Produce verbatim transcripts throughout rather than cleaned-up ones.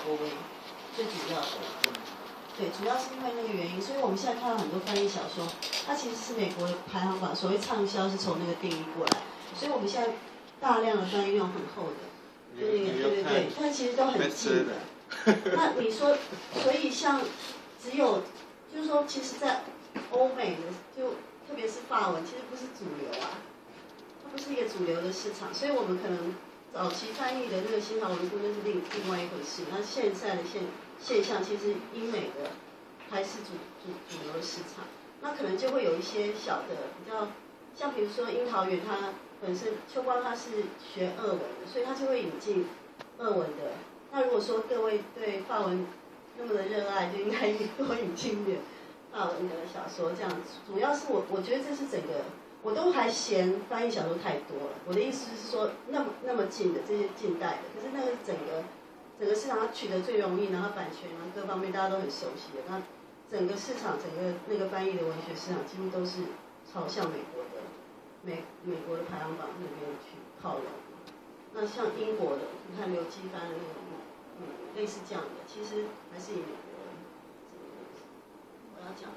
国为最主要的。对，主要是因为那个原因，所以我们现在看到很多翻译小说，它其实是美国的排行榜，所谓畅销是从那个定义过来，所以我们现在大量的翻译用很厚的，就那个对对对，它其实都很近的。那你说，所以像只有就是说，其实，在欧美的就特别是法文，其实不是主流啊，它不是一个主流的市场，所以我们可能早期翻译的那个新好文库那是另另外一回事。那现在的现现象，其实英美的还是主主主流的市场，那可能就会有一些小的比较，像比如说樱桃园，它本身秋光它是学俄文的，所以它就会引进俄文的。那如果说各位对法文那么的热爱，就应该多引进一点法文的小说，这样子。主要是我我觉得这是整个，我都还嫌翻译小说太多了。我的意思是说，那么那么近的这些近代的，可是那个整个。整个市场它取得最容易，然后版权啊各方面大家都很熟悉的，那整个市场整个那个翻译的文学市场几乎都是朝向美国的美美国的排行榜那边去靠拢。那像英国的，你看刘基翻的那个，嗯，类似这样的，其实还是以美国这个我要讲。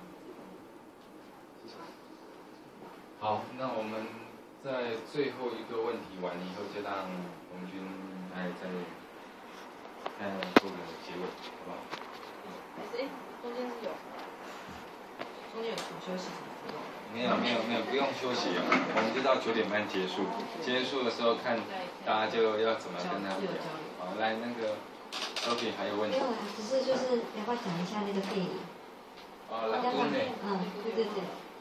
好，那我们在最后一个问题完了以后，就让红军来再。看做个结尾，好不好？ 哎，中间是有，中间有什么休息什么活动？ 没有没有没有，不用休息啊，我们就到九点半结束。结束的时候看大家就要怎么跟他们聊。好，来那个 ，OK 还有问题？ 没有啦，只是就是要不要讲一下那个电影？ 哦，拉敦呢？ 嗯，对对对。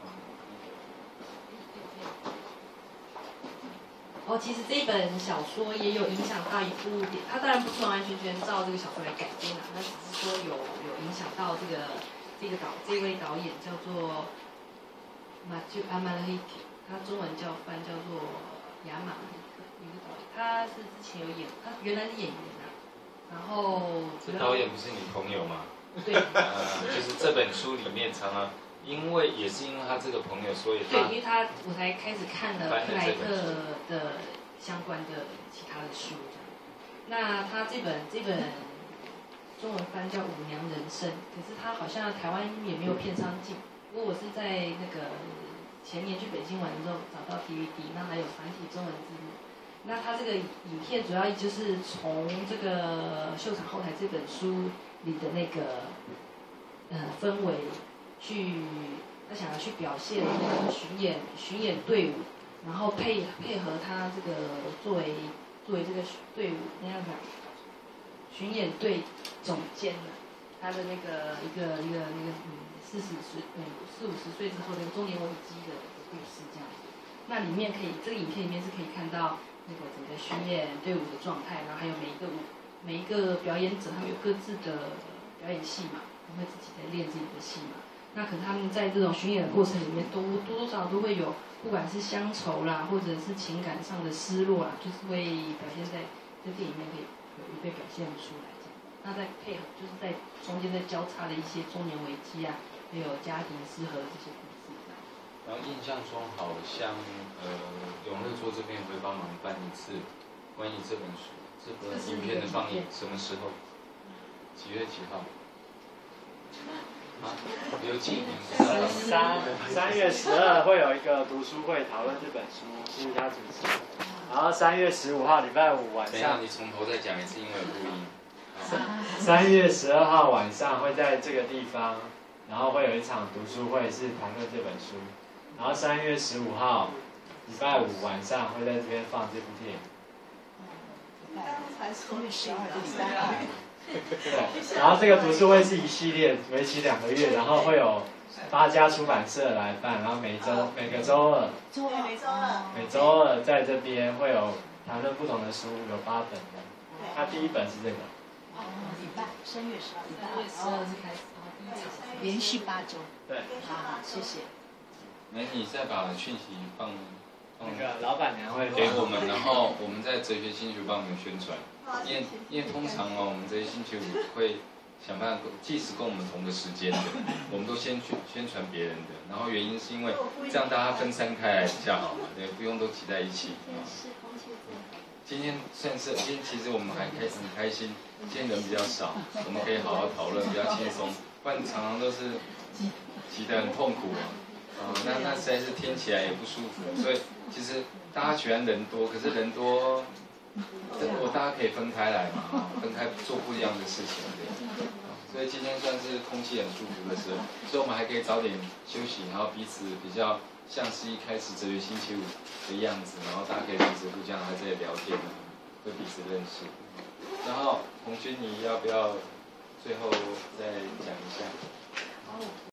哦，其实这本小说也有影响到一部电，它当然不是完完全全照这个小说来改编啦，它只是说有有影响到这个这个导这位导演叫做马就阿马勒伊克，他中文叫翻叫做亚马勒伊克一个导演，他是之前有演，他原来是演员啊，然后这导演不是你朋友吗？ 对， 呃，就是这本书里面常常。因为也是因为他这个朋友，所以他对，因为他我才开始看了克莱特的相关的其他的书，这样。那他这本这本中文翻叫《舞娘人生》，可是他好像台湾也没有片商进。不过我是在那个前年去北京玩的时候找到 D V D， 那还有繁体中文字幕。那他这个影片主要就是从这个《秀场后台》这本书里的那个呃氛围。去，他想要去表现那个巡演巡演队伍，然后配配合他这个作为作为这个队伍那样讲，巡演队总监的，他的那个一个一个那个嗯四十岁嗯四五十岁之后的中年危机的故事这样子。那里面可以这个影片里面是可以看到那个整个巡演队伍的状态，然后还有每一个舞每一个表演者他们有各自的表演戏嘛，他们会自己在练自己的戏嘛。那可能他们在这种巡演的过程里面，多多多少少都会有，不管是乡愁啦，或者是情感上的失落啦，就是会表现在这电影里面可以有被表现出来这样。那再配合，就是在中间在交叉的一些中年危机啊，还有家庭失和这些故事这样。 然后印象中好像呃，永乐桌这边会帮忙办一次关于这本书这个影片的放映，什么时候？几月几号？啊，刘记三三月十二会有一个读书会讨论这本书，是他主持。然后三月十五号礼拜五晚上， 你从头再讲一次，因为有录音。 三月十二号晚上会在这个地方，然后会有一场读书会，是谈论这本书。然后三月十五号礼拜五晚上会在这边放这部电影。 刚才说十二的礼拜二。 对，然后这个读书会是一系列，为期两个月，然后会有八家出版社来办，然后每周每个周二， 周二每周二， 每周二在这边会有谈论不同的书，有八本的。那第一本是这个。 哦，礼拜三月十二，礼拜三月十二是开始，第一场， 连续八周。 对。 好，谢谢。 那你再把讯息放。 那个老板娘会给我们，然后我们在哲学星球帮我们宣传。因为因为通常哦，我们这些星球会想办法，即使跟我们同个时间的，我们都先去宣传别人的。然后原因是因为这样大家分散开来比较好嘛，对，不用都挤在一起。 今天算是今天其实我们还开很开心，今天人比较少，我们可以好好讨论，比较轻松，不然常常都是挤得很痛苦啊。哦，那那实在是听起来也不舒服，所以其实大家喜欢人多，可是人多，我大家可以分开来嘛，分开做不一样的事情这样。所以今天算是空气很舒服的时候，所以我们还可以早点休息，然后彼此比较像是一开始哲学星期五的样子，然后大家可以彼此互相在这里聊天，会彼此认识。然后红军，你要不要最后再讲一下？